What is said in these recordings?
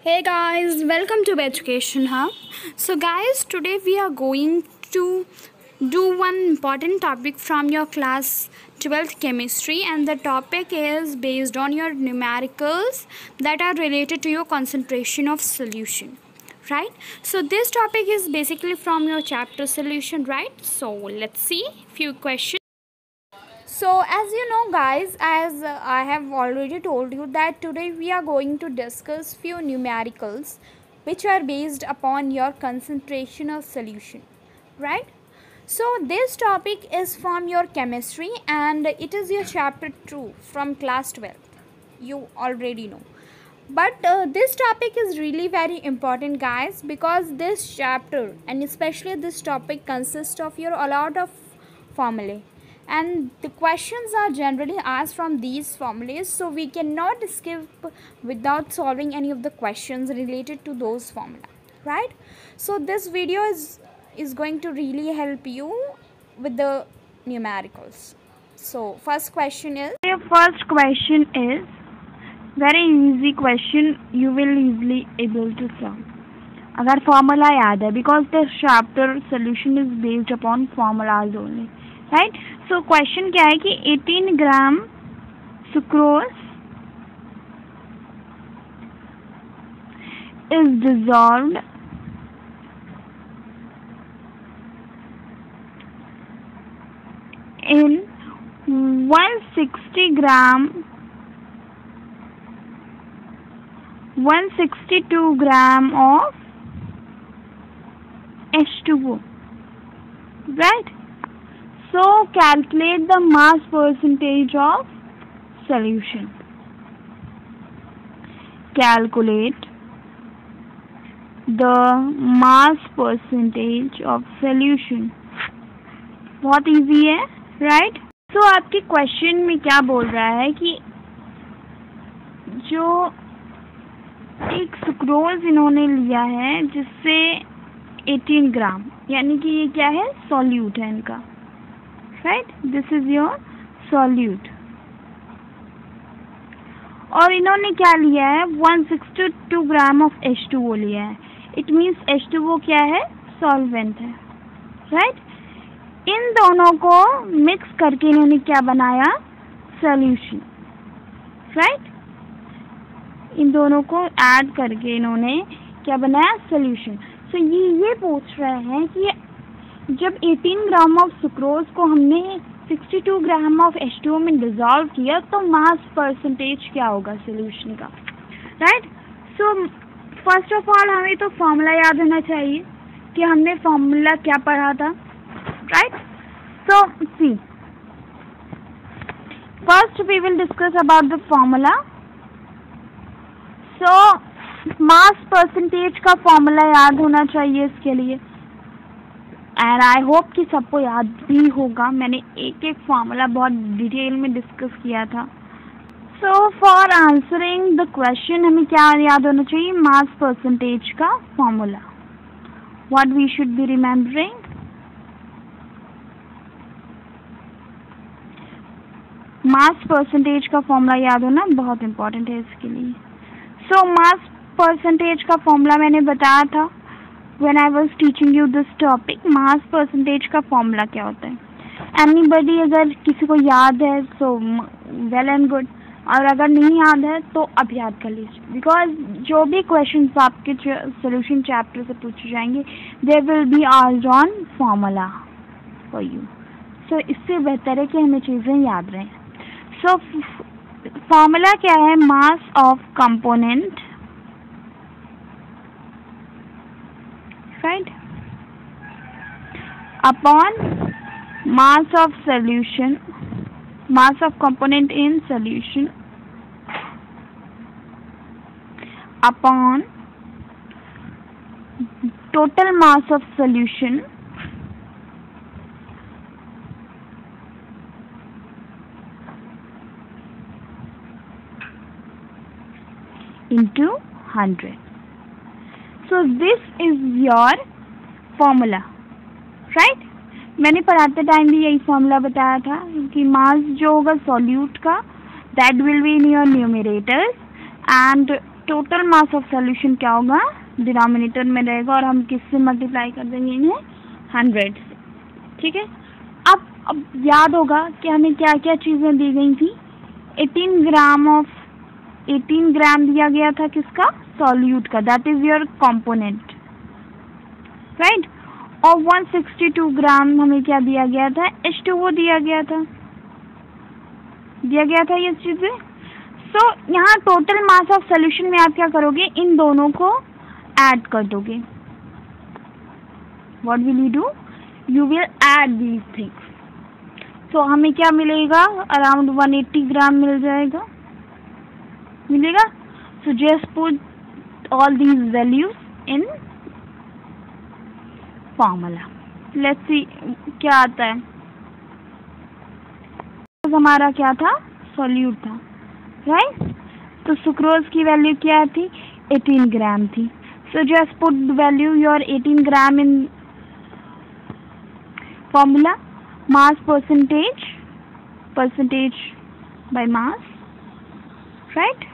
Hey guys, welcome to Education Hub. So guys, today we are going to do one important topic from your class 12th chemistry, and the topic is based on your numericals that are related to your concentration of solution, right? So this topic is basically from your chapter solution, right? So let's see few questions. So as you know guys, as I have already told you that today we are going to discuss few numericals which are based upon your concentration of solution, right? So this topic is from your chemistry and it is your chapter 2 from class 12. You already know. But this topic is really very important guys, because this chapter and especially this topic consists of your a lot of formulae, and the questions are generally asked from these formulas, so we cannot skip without solving any of the questions related to those formula, right? So this video is going to really help you with the numericals. So first question is, your first question is very easy question, you will easily able to solve अगर formula याद है, because the chapter solution is based upon formulas only, right? So question क्या है कि 18 gram sucrose is dissolved in 162 gram of H2O, right? So calculate the mass percentage of solution. Calculate the mass percentage of solution. बहुत easy है, right? So आपके question में क्या बोल रहा है कि जो एक सुक्रोज इन्होंने लिया है जिससे 18 ग्राम, यानी कि ये क्या है, सॉल्यूट है इनका, right? This is your solute. और इन्होंने क्या लिया है, 162 ग्राम ऑफ H2O लिया है। इट मीन्स H2O क्या है, सॉल्वेंट है, राइट? इन दोनों को मिक्स करके इन्होंने क्या बनाया, सॉल्यूशन, राइट? इन दोनों को ऐड करके इन्होंने क्या बनाया, सॉल्यूशन। सो ये पूछ रहे हैं कि जब 18 ग्राम ऑफ सुक्रोज को हमने 62 ग्राम ऑफ H2O में डिजॉल्व किया तो मास परसेंटेज क्या होगा सॉल्यूशन का, right? So first of all हमें तो फॉर्मूला याद होना चाहिए कि हमने फॉर्मूला क्या पढ़ा था, right? So see, first we will discuss about the formula. So mass percentage का फॉर्मूला याद होना चाहिए इसके लिए, एंड आई होप कि सबको याद भी होगा। मैंने एक एक फॉर्मूला बहुत डिटेल में डिस्कस किया था। So for answering the question हमें क्या याद होना चाहिए, मास परसेंटेज का formula. What we should be remembering, mass percentage का फॉर्मूला याद होना बहुत इंपॉर्टेंट है इसके लिए। सो मास परसेंटेज का फॉर्मूला मैंने बताया था when I was teaching you this topic. Mass percentage का फॉर्मूला क्या होता है, एनीबडी अगर किसी को याद है सो वेल एंड गुड, और अगर नहीं याद है तो अब याद कर लीजिए, बिकॉज जो भी क्वेश्चंस आपके सॉल्यूशन चैप्टर से पूछे जाएंगे they will be asked on formula for you. So इससे बेहतर है कि हमें चीज़ें याद रहें। सो फॉर्मूला क्या है, mass of component, right, upon mass of solution, mass of component in solution upon total mass of solution into 100. So this is your formula, right? मैंने पढ़ाते टाइम भी यही फॉर्मूला बताया था कि मास जो होगा सॉल्यूट का that will be in your numerators and total mass of solution क्या होगा, डिनोमिनेटर में रहेगा और हम किससे मल्टीप्लाई कर देंगे इन्हें, 100 से। ठीक है, अब याद होगा कि हमें क्या क्या चीज़ें दी गई थी। 18 ग्राम दिया गया था किसका, सॉल्यूट का, that is your component, right. और 162 ग्राम हमें क्या दिया गया था, H2O दिया गया था ये चीज़ें। सो यहाँ टोटल मास ऑफ सॉल्यूशन में आप क्या करोगे, इन दोनों को ऐड कर दोगे। What will you do, you will add these things. So हमें क्या मिलेगा, अराउंड 180 ग्राम मिलेगा। So just put all these values in formula. Let's see क्या आता है। हमारा क्या था, सॉल्यूट था, राइट। तो सुक्रोज की वैल्यू क्या थी, 18 ग्राम थी। So just put value your 18 gram in formula. Mass percentage by mass, right,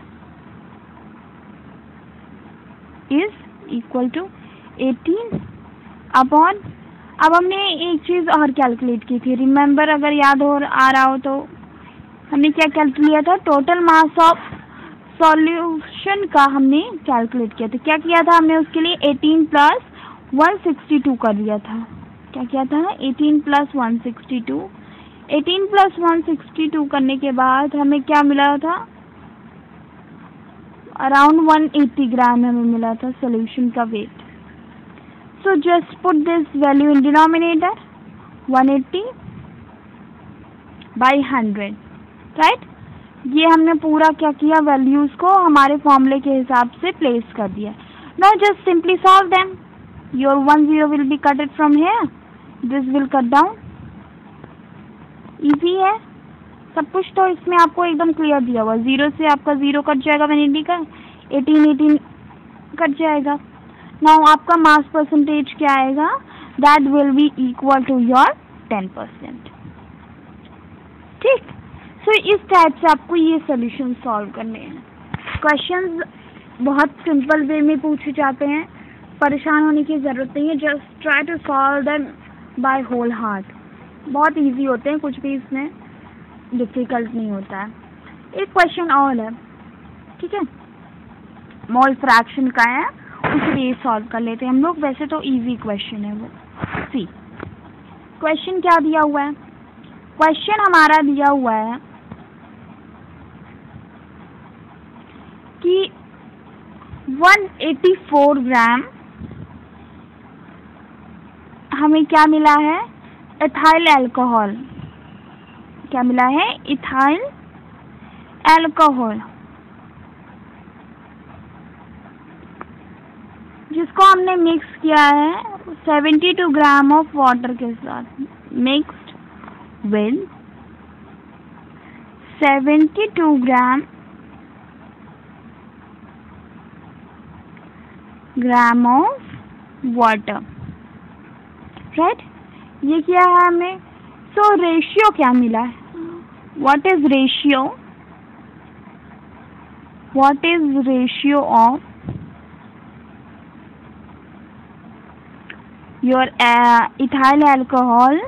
is equal to 18 upon. अब हमने एक चीज़ और कैलकुलेट की थी, रिमेंबर, अगर याद हो आ रहा हो तो हमने क्या कैलकुलेट किया था, टोटल मास ऑफ सॉल्यूशन का हमने कैलकुलेट किया था। क्या किया था हमने उसके लिए 18 + 162 कर दिया था। क्या किया था, 18 + 162। 18 + 162 करने के बाद हमें क्या मिला था, अराउंड 180 ग्राम हमें मिला था सॉल्यूशन का weight. So just put this value in denominator, 180 by 100, right? ये हमने पूरा क्या किया, वैल्यूज को हमारे फॉर्मूले के हिसाब से प्लेस कर दिया। Now just simply solve them. Your 10 will be cut from here. This will cut down. Easy है सब कुछ, तो इसमें आपको एकदम क्लियर दिया हुआ। 0 से आपका 0 कट जाएगा, 180 का 18 कट जाएगा। नाउ आपका मास परसेंटेज क्या आएगा, that will be equal to your 10%। ठीक, सो इस टाइप से आपको ये सोल्यूशन सॉल्व करने हैं। क्वेश्चंस बहुत सिंपल वे में पूछे जाते हैं, परेशान होने की ज़रूरत नहीं है। Just try to solve them by whole heart. बहुत इजी होते हैं, कुछ भी इसमें डिफ़िकल्ट नहीं होता है। एक क्वेश्चन और है, ठीक है, मोल फ्रैक्शन का है, उसे ये सॉल्व कर लेते हैं हम लोग। वैसे तो इजी क्वेश्चन है वो। सी क्वेश्चन क्या दिया हुआ है, क्वेश्चन हमारा दिया हुआ है कि 184 ग्राम हमें क्या मिला है, इथाइल अल्कोहल। क्या मिला है, इथाइल अल्कोहल, जिसको हमने मिक्स किया है 72 ग्राम ऑफ वाटर के साथ, mixed with 72 gram of water, right. ये क्या है हमें, सो रेशियो क्या मिला है, what is ratio of your ethyl alcohol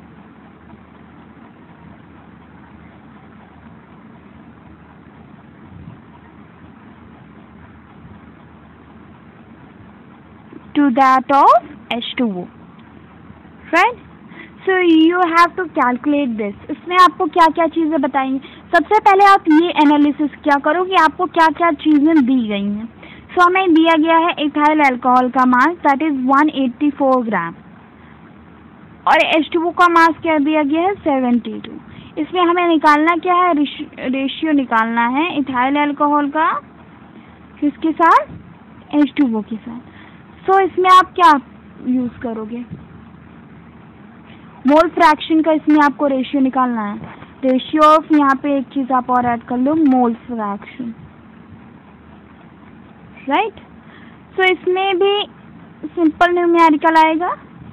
to that of H2O, right? So you have to calculate this. इसमें आपको क्या क्या चीज़ें बताएंगे। सबसे पहले आप ये एनालिसिस क्या करो कि आपको क्या क्या चीज़ें दी गई हैं। सो हमें दिया गया है इथाइल अल्कोहल का मास, दैट इज 184 ग्राम, और H2O का मास क्या दिया गया है, 72। इसमें हमें निकालना क्या है, रेशियो निकालना है इथाइल अल्कोहल का किसके साथ, H2O के साथ। सो इसमें आप क्या यूज़ करोगे, मोल फ्रैक्शन का इसमें आपको रेशियो निकालना है। रेशियो ऑफ, यहाँ पे एक चीज़ आप और ऐड कर लो, मोल फ्रैक्शन, राइट। सो इसमें भी सिंपल न्यूमेरिकल आएगा,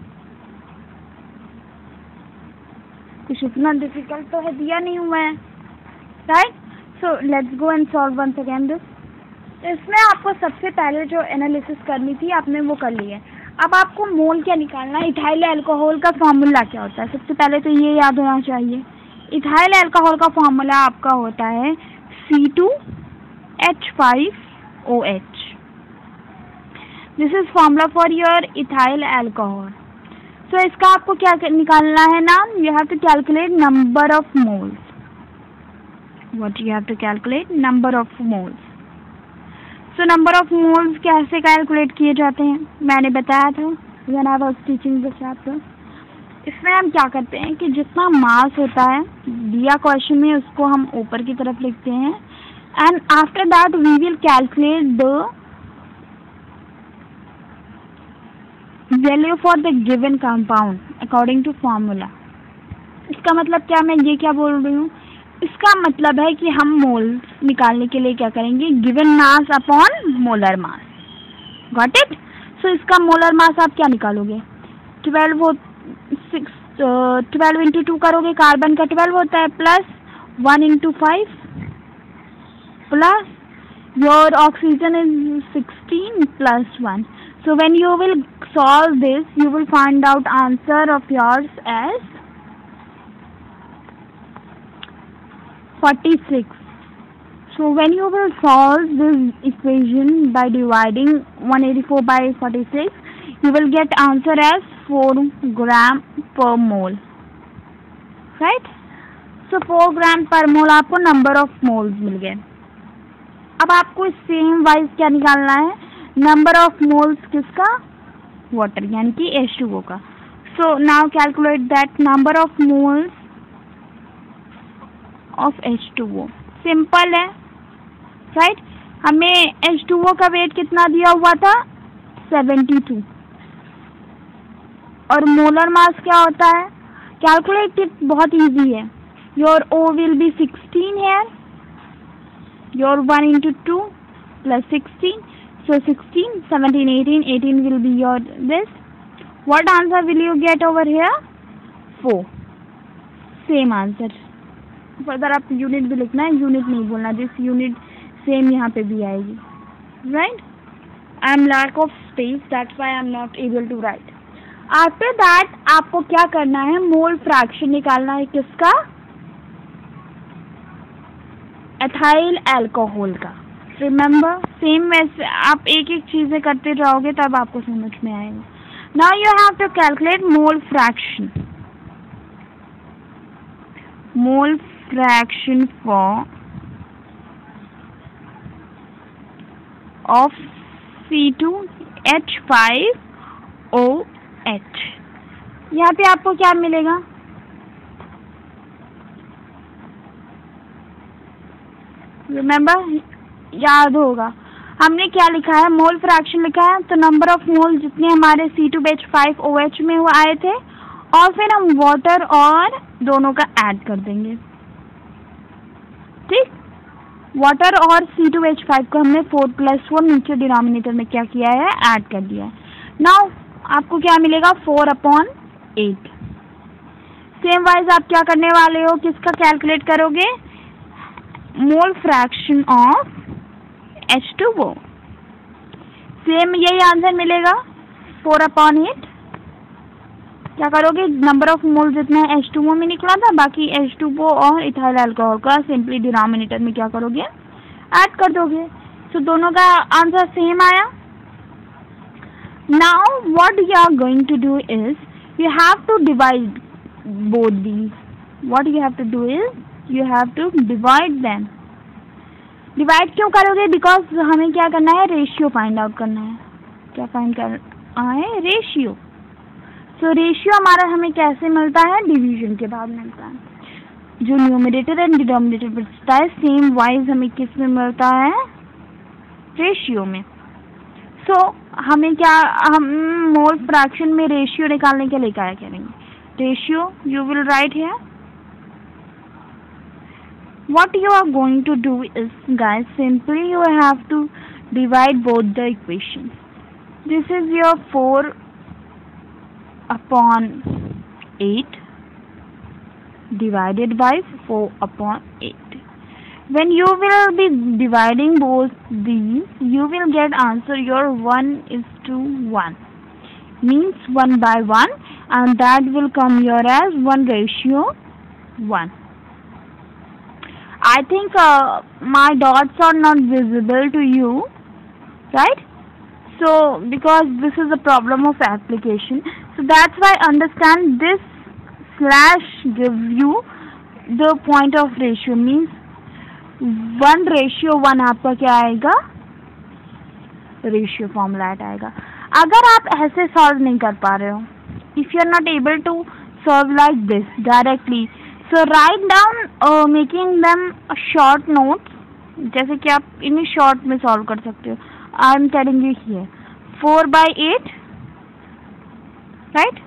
कुछ इतना डिफिकल्ट तो है दिया नहीं हुआ है, right. So let's go and solve once again this. इसमें आपको सबसे पहले जो एनालिसिस करनी थी आपने वो कर ली है। अब आपको मोल क्या निकालना है, इथाइल अल्कोहल का फॉर्मूला क्या होता है। सबसे पहले तो ये याद होना चाहिए, इथाइल अल्कोहल का फॉर्मूला आपका होता है C2H5OH। This is formula for your ethyl alcohol. So इसका आपको क्या निकालना है नाम, you have to calculate number of moles. What you have to calculate, number of moles. So number of moles कैसे कैलकुलेट किए जाते हैं, मैंने बताया था when I was teaching this chapter. इसमें हम क्या करते हैं कि जितना मास होता है दिया क्वेश्चन में उसको हम ऊपर की तरफ लिखते हैं, and after that we will calculate the value for the given compound according to formula. इसका मतलब क्या, मैं ये क्या बोल रही हूँ, इसका मतलब है कि हम मोल्स निकालने के लिए क्या करेंगे, given mass upon molar mass. Got it. So इसका मोलर मास आप क्या निकालोगे, 12 इंटू 2 करोगे, कार्बन का 12 होता है, plus 1 into 5 plus your oxygen is 16 plus 1. So when you will solve this, you will find out answer of yours as 46. So when you will solve this equation by dividing 184 by 46, you will get answer as 4 gram per mole. Right? So 4 gram per mole आपको number of moles मिल गए। अब आपको same wise क्या निकालना है, number of moles किसका, water यानी कि H2O का। So now calculate that number of moles of H2O। Simple है, राइट। हमें H2O का वेट कितना दिया हुआ था, 72, और मोलर मास क्या होता है, कैलकुलेट इट, बहुत इजी है। Your O will be 16 here, your 1 into 2 plus 16, so 16, 17, 18 will be your this. What answer will you get over here, 4. Same answer. Further आप यूनिट भी लिखना है, यूनिट नहीं बोलना, दिस यूनिट सेम यहाँ पे भी आएगी, right. I am lack of space, that's why I am not able to write. After that आपको क्या करना है, मोल फ्रैक्शन निकालना है किसका, एथाइल अल्कोहल का। रिमेंबर, सेम वैसे आप एक एक चीजें करते जाओगे तब आपको समझ में आएगा। Now you have to calculate mole fraction. Mole fraction for of C2H5OH। यहाँ पे आपको क्या मिलेगा, रिमेंबर, याद होगा हमने क्या लिखा है, मोल फ्रैक्शन लिखा है, तो नंबर ऑफ मोल जितने हमारे C2H5OH में वो आए थे, और फिर हम वाटर और दोनों का ऐड कर देंगे, ठीक। वाटर और C2H5 को हमने 4 + 4 नीचे डिनोमिनेटर में क्या किया है, ऐड कर दिया है। नाउ आपको क्या मिलेगा, 4/8। सेम वाइज आप क्या करने वाले हो, किसका कैलकुलेट करोगे, mole fraction of H2O। Same यही आंसर मिलेगा, 4/8। क्या करोगे, नंबर ऑफ मोल जितना H2O में निकला था, बाकी H2O और इथाइल अल्कोहल का सिंपली डिनोमिनेटर में क्या करोगे, ऐड कर दोगे। सो दोनों का आंसर सेम आया। Now what you are going to do is, you have to divide both these. What you have to do is, you have to divide them. Divide क्यों करोगे, बिकॉज हमें क्या करना है, रेशियो फाइंड आउट करना है। क्या फाइंड करना है, रेशियो। सो रेशियो हमारा हमें कैसे मिलता है, डिवीजन के बाद मिलता है। जो न्यूमरेटर एंड डिनोमिनेटर बचता है, सेम वाइज हमें किस में मिलता है, रेशियो में। सो हमें क्या, हम मोल फ्रैक्शन में रेशियो निकालने के लिए क्या करेंगे, ratio you will write here. What you are going to do is, guys, simply you have to divide both the equations. This is your 4/8 divided by 4/8. When you will be dividing both these, you will get answer your 1:1. Means 1 by 1, and that will come here as 1:1. I think my dots are not visible to you, right? So because this is a problem of application, so that's why understand this slash gives you the point of ratio. Means 1:1 आपका क्या आएगा, ratio formula आएगा. अगर आप ऐसे solve नहीं कर पा रहे हो, if you are not able to solve like this directly, so write down making them short notes, जैसे कि आप इन्हीं शॉर्ट में सॉल्व कर सकते हो. I am telling you here 4/8, right,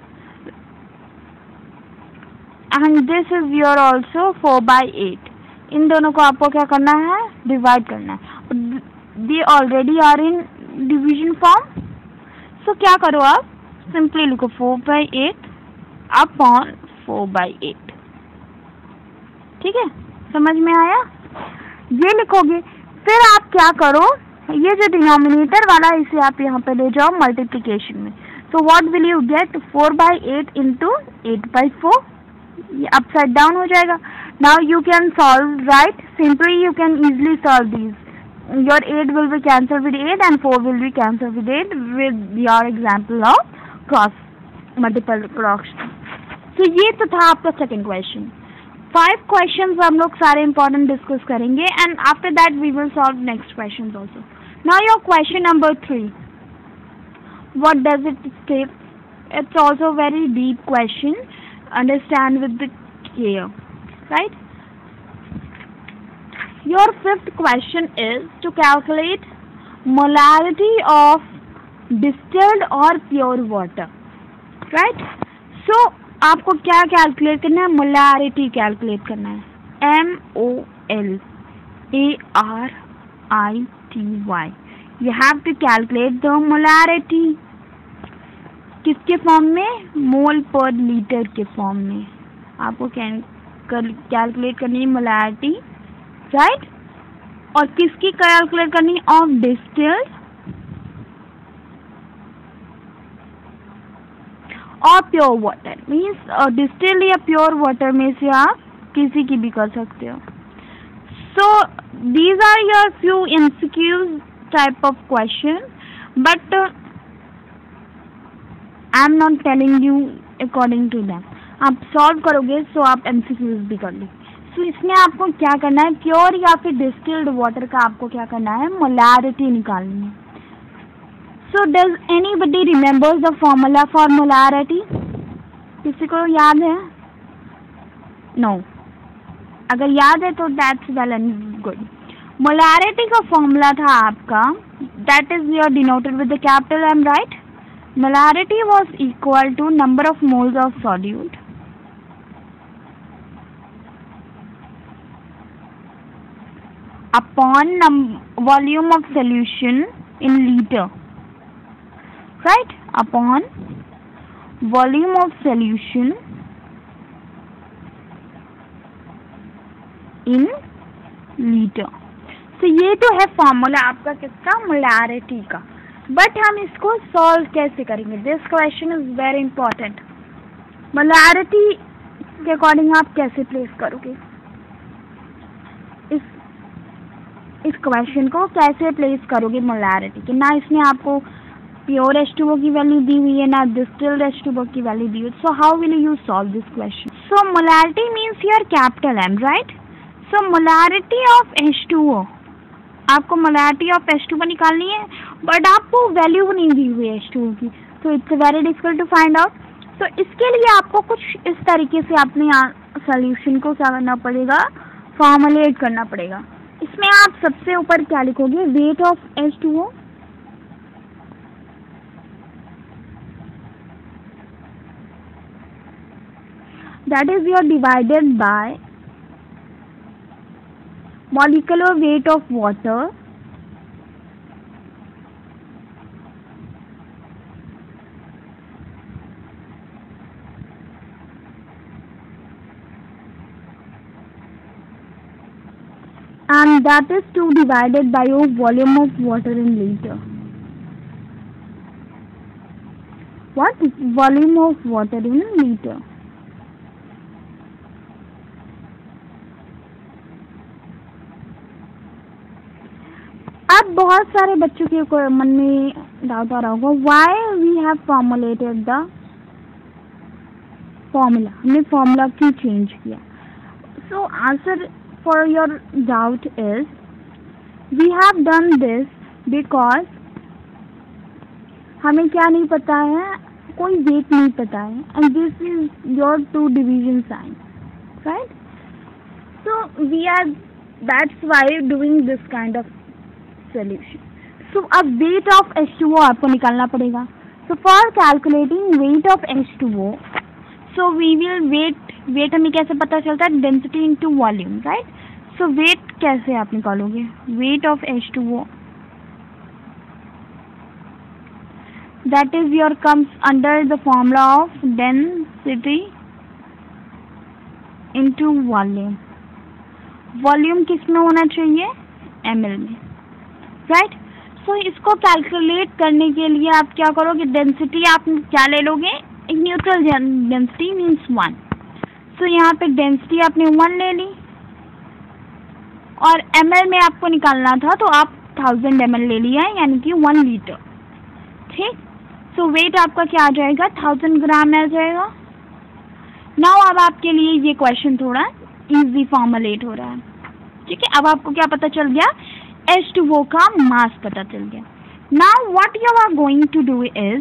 and this is your also 4/8. इन दोनों को आपको क्या करना है, डिवाइड करना है. They already are in division form. So क्या करो आप, सिंपली लिखो 4/8 अपॉन 4/8. ठीक है, समझ में आया? ये लिखोगे. फिर आप क्या करो, ये जो डिनोमिनेटर वाला इसे आप यहाँ पे ले जाओ मल्टीप्लिकेशन में. So what will you get, 4/8 into 8/4. ये अपसाइड डाउन हो जाएगा. Now you can solve, right, simply you can easily solve these. Your 8 will be cancelled with 8 and 4 will be cancelled with 8 with your example of cross multiple production. So ये तो था आपका second question. 5 questions हम लोग सारे important discuss करेंगे and after that we will solve next questions also. Now your question number 3. What does it state? It's also very deep question. Understand with the care, right? Your 5th question is to calculate molarity of distilled or pure water, right? So आपको क्या calculate करना है, molarity calculate करना है. MOLARITY. You have to calculate the molarity. किसके form में, mole पर litre के फॉर्म में आपको कैलकुलेट करनी है मोलारिटी, राइट. और किसकी कैलकुलेट करनी, ऑफ डिस्टिल्ड और प्योर वाटर. मीन्स डिस्टिल्ड या प्योर वाटर में से आप किसी की भी कर सकते हो. So these are your few MCQs type of question, but I am not telling you according to them. आप सॉल्व करोगे सो आप MCQs भी कर लो. तो इसमें आपको क्या करना है, प्योर या फिर डिस्टिल्ड वाटर का आपको क्या करना है, मोलारिटी निकालनी है. So does anybody remembers the formula for molarity? किसी को याद है? नो. अगर याद है तो that's well and good. Molarity का फॉर्मूला था आपका, that is your denoted with the capital M, right. Molarity was equal to number of moles of solute upon volume of solution in liter, right? Upon volume of solution in liter. So ये तो है formula आपका किसका, molarity का. But हम इसको solve कैसे करेंगे, this question is very important. Molarity के अकॉर्डिंग आप कैसे प्लेस करोगे, इस क्वेश्चन को कैसे प्लेस करोगे मोलारिटी के. ना इसमें आपको प्योर H2O की वैल्यू दी हुई है, ना डिस्टिल्ड H2O की वैल्यू दी हुई. So how will you solve this question? So molarity means your capital M, right. So molarity of H2O, आपको मोलारिटी ऑफ H2O निकालनी है, बट आपको वैल्यू नहीं दी हुई है H2O की, तो it's very difficult to find out. तो इसके लिए आपको कुछ इस तरीके से अपने सोल्यूशन को क्या करना पड़ेगा, फॉर्मुलेट करना पड़ेगा. इसमें आप सबसे ऊपर क्या लिखोगे, weight of H2O, that is your divided by molecular weight of water and that is 2 divided by your volume of water in liter. What? Volume of water in liter. अब बहुत सारे बच्चों के मन में डाउट आ रहा होगा, why we have formulated the formula, हमने फॉर्मूला क्यों चेंज किया. So answer for your doubt is we have done this because हमें क्या नहीं पता है, कोई वेट नहीं पता है, and this is your 2 division sign, right. So we are, that's why doing this kind of solution. So अब weight of H2O आपको निकालना पड़ेगा. So for calculating weight of H2O, so we will weight हमें कैसे पता चलता है, density into volume, right? So weight कैसे आप निकालोगे, weight of H2O, that is your comes under the formula of density into volume. Volume किस में होना चाहिए, ml में, राइट. सो इसको कैलकुलेट करने के लिए आप क्या करोगे, डेंसिटी आप क्या ले लोगे, एक न्यूट्रल डेंसिटी मीन्स 1. सो यहाँ पे डेंसिटी आपने 1 ले ली और ml में आपको निकालना था तो आप 1000 ml ले लिया, यानी कि 1 लीटर. ठीक. सो वेट आपका क्या आ जाएगा, 1000 ग्राम आ जाएगा. नाउ अब आपके लिए ये क्वेश्चन थोड़ा इजी फॉर्मुलेट हो रहा है. ठीक है, अब आपको क्या पता चल गया, H2O का मास पता चल गया. Now what you are going to do is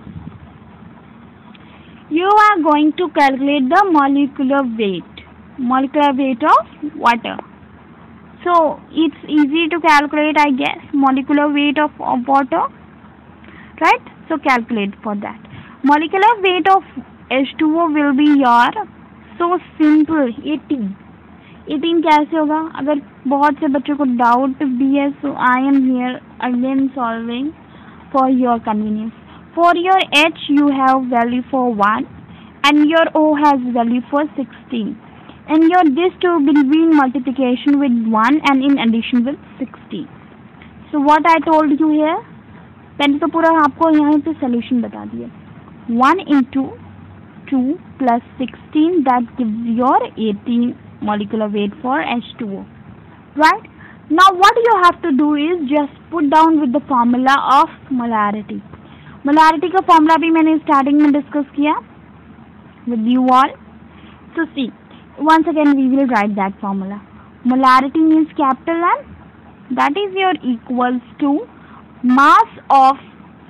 you are going to calculate the molecular weight of water. So it's easy to calculate, I guess, molecular weight of water, right? So calculate for that. Molecular weight of H2O will be your, so simple, 18 कैसे होगा. अगर बहुत से बच्चों को doubt भी है, so I am here again solving for your convenience. For your H you have value for 1 and your O has value for 16, and your this two will be in multiplication with 1 and in addition with 16. So what I told you here, मैंने तो पूरा आपको यहाँ पे solution बता दिया. 1 into 2 plus 16, that gives your 18 molecular weight for H2O, right? Now what you have to do is just put down with the formula of molarity. Molarity का formula भी मैंने starting में discuss किया with you all. So see, once again we will write that formula. Molarity means capital M, that is your equals to mass of,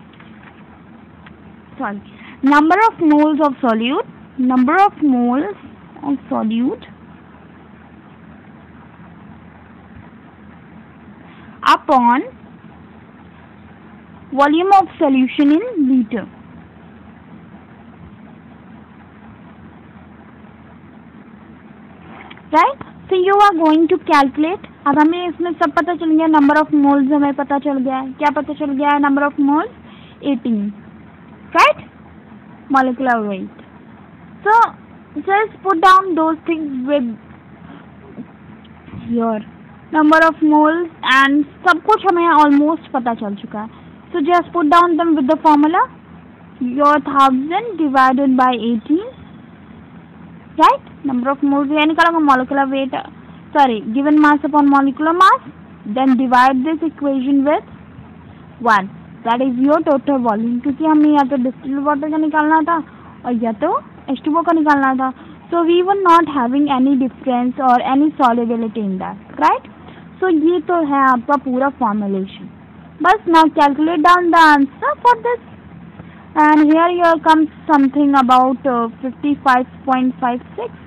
number of moles of solute, upon volume of solution in liter. Right? So you are going to calculate. अब हमें इसमें सब पता चल गया, number of moles हमें पता चल गया है. क्या पता चल गया है, number of moles 18, right? Molecular weight. So just put down those things with your number of moles and सब कुछ हमें almost पता चल चुका है. So just put down them with the formula. Your 1000 divided by 18, right? Number of moles ये निकालेंगे, molecular weight, given mass upon molecular mass, then divide this equation with 1, that is your total volume. क्योंकि हमें या तो distilled water का निकालना था और या तो H2O का निकालना था. So we were not having any difference or any solubility in that, right? So ये तो है आपका पूरा formulation. बस now calculate down the answer for this, and here comes something about 55.56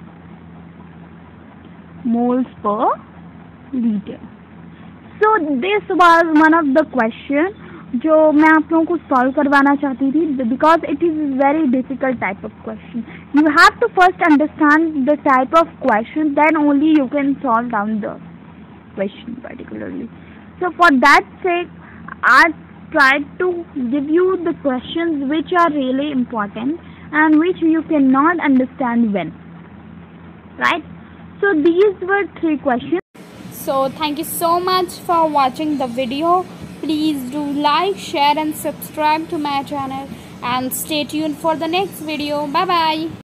moles per liter. So this was one of the question जो मैं आप लोगों को सॉल्व करवाना चाहती थी, because it is very difficult type of question. You have to first understand the type of question, then only you can solve down the question particularly. So for that sake, I tried to give you the questions which are really important and which you cannot understand when, right? So these were 3 questions. So thank you so much for watching the video. Please do like, share and subscribe to my channel, and stay tuned for the next video. Bye bye.